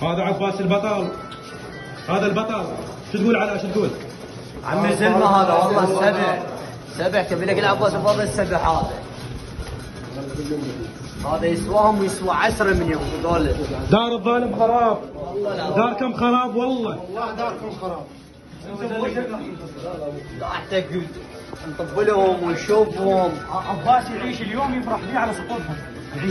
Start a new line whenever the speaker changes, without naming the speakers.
هذا عباس البطل، هذا البطل. شو تقول على شو تقول؟
عمي زلمه هذا والله سبع تبي لك العباس الفضل السبع هذا يسواهم ويسوى 10 من يوم دول.
دار الظالم خراب، داركم خراب والله.
والله داركم خراب.
لا حتى قلت نطبلهم ونشوفهم.
عباس يعيش اليوم يفرح فيه على سقوطهم.